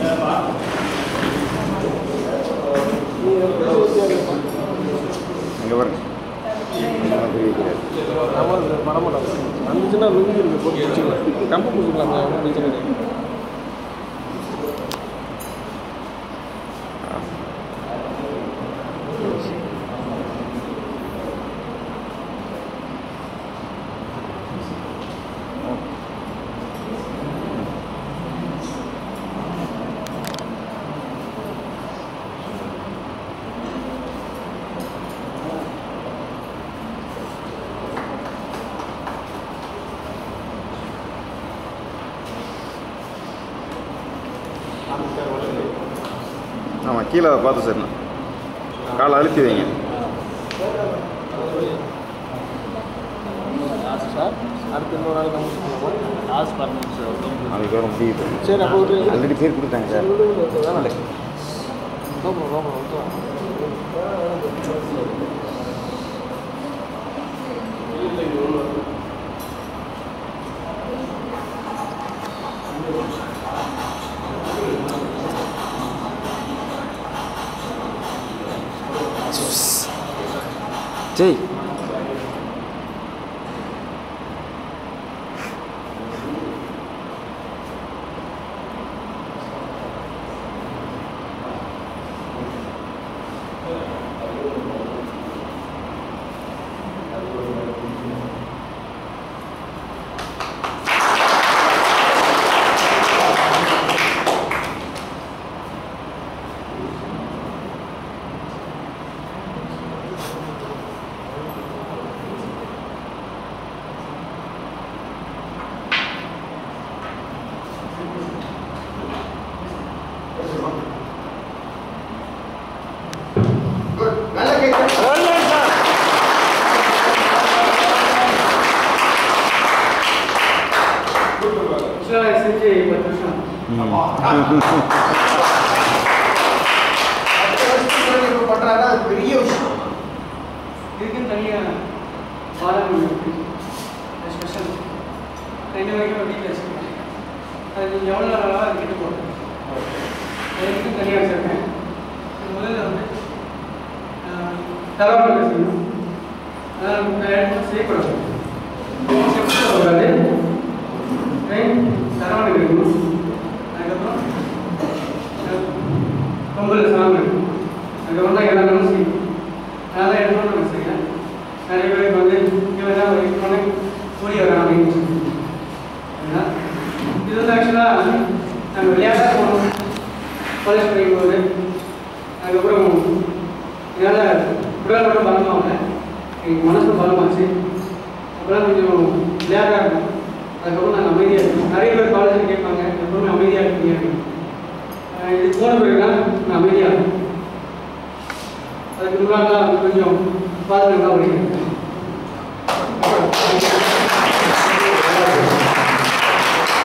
இங்கே பாருங்க பண்ணமாட்டோம் அஞ்சுன்னா லுங்கி இருக்கு போட்டு வச்சுக்கலாம் கம்பு பூசிக்கலாம் ஒன்றும் பிரச்சனை கிடையாது. ஆமாம் கீழே பார்த்து சார் காலை அழுத்தி வைங்க சார். அடுத்து இன்னொரு நாள் நம்ம லாஸ்ட் பண்ணணும் சார். நாளைக்கு வர முடியுது. சரி அப்போ ஆல்ரெடி பேர் கொடுத்தாங்க சார். ஜெய் பெரிய விஷயம் இதுக்குன்னு தனியாக பாடம் ஸ்பெஷல் ரெண்டு வரைக்கும் வீட்டில் வச்சுருக்கேன். அது நீங்கள் எவ்வளோ நாளாக அது கிட்ட போட்டேன் அதுக்கும் தனியாக வச்சுருக்கேன். முதல்ல வந்து தரவு செய்யணும். அதான் செய்யக்கூடாது வராது தரவாடு இருக்கணும். அதுக்கப்புறம் பொங்கல் சாமி அதுக்கப்புறம் தான் எல்லாரும் செய்யணும். அதெல்லாம் எடுக்கணும்னு நான் செய்யலாம். நிறைய பேருக்கு வந்து இங்கே தான் இருக்கணும்னு கூலி வரேன் அப்படின்னு சொல்லி இது வந்து ஆக்சுவலாக நாங்கள் விளையாட்டாக போனோம் காலேஜ் படிக்கும்போது. அதுக்கப்புறம் என்னால் உடல் மட்டும் பலமாகல எங்கள் மனசு பலமாச்சு. அப்போலாம் கொஞ்சம் விளையாட்டாக இருக்கும். அதுக்கப்புறம் நாங்கள் அமைதியாக இருக்கோம். நிறைய பேர் காலேஜில் கேட்பாங்க எப்பவுமே அமைதியாக இருக்கீங்க. இது போன பிறகுலாம் நான் அமைதியாக இருக்கும். அதுக்கு முன்னாடி கொஞ்சம் பாதுகாப்பாக படிக்கிறேன்.